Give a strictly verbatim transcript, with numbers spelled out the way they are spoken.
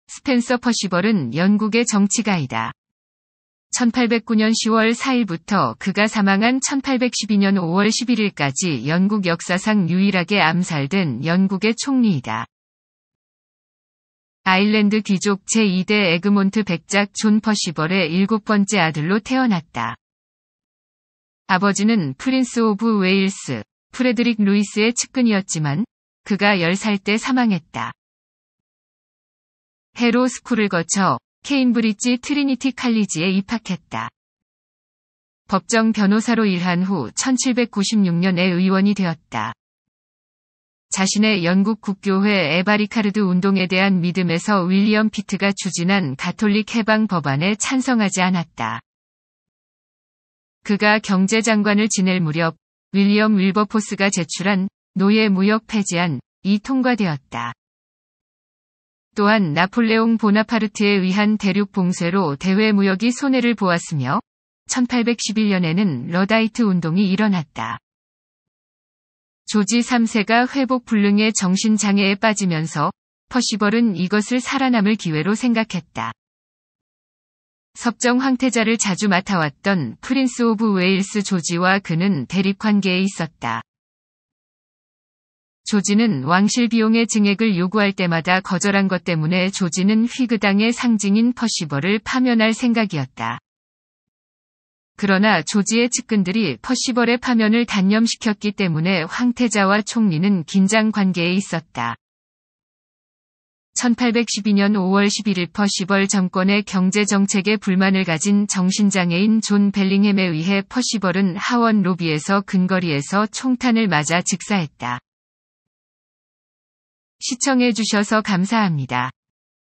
스펜서 퍼시벌은 영국의 정치가이다. 천팔백구 년 시월 사일부터 그가 사망한 천팔백십이 년 오월 십일일까지 영국 역사상 유일하게 암살된 영국의 총리이다. 아일랜드 귀족 제이 대 에그몬트 백작 존 퍼시벌의 일곱 번째 아들로 태어났다. 아버지는 프린스 오브 웨일스, 프레드릭 루이스의 측근이었지만 그가 열 살 때 사망했다. 해로 스쿨을 거쳐 케임브리지 트리니티 칼리지에 입학했다. 법정 변호사로 일한 후 천칠백구십육 년에 의원이 되었다. 자신의 영국 국교회 에바리카르드 운동에 대한 믿음에서 윌리엄 피트가 추진한 가톨릭 해방 법안에 찬성하지 않았다. 그가 경제장관을 지낼 무렵 윌리엄 윌버포스가 제출한 노예 무역 폐지안이 통과되었다. 또한 나폴레옹 보나파르트에 의한 대륙 봉쇄로 대외 무역이 손해를 보았으며 천팔백십일 년에는 러다이트 운동이 일어났다. 조지 삼 세가 회복 불능의 정신장애에 빠지면서 퍼시벌은 이것을 살아남을 기회로 생각했다. 섭정 황태자를 자주 맡아왔던 프린스 오브 웨일스 조지와 그는 대립관계에 있었다. 조지는 왕실 비용의 증액을 요구할 때마다 거절한 것 때문에 조지는 휘그당의 상징인 퍼시벌을 파면할 생각이었다. 그러나 조지의 측근들이 퍼시벌의 파면을 단념시켰기 때문에 황태자와 총리는 긴장 관계에 있었다. 천팔백십이 년 오월 십일일 퍼시벌 정권의 경제정책에 불만을 가진 정신장애인 존 벨링햄에 의해 퍼시벌은 하원 로비에서 근거리에서 총탄을 맞아 즉사했다. 시청해주셔서 감사합니다.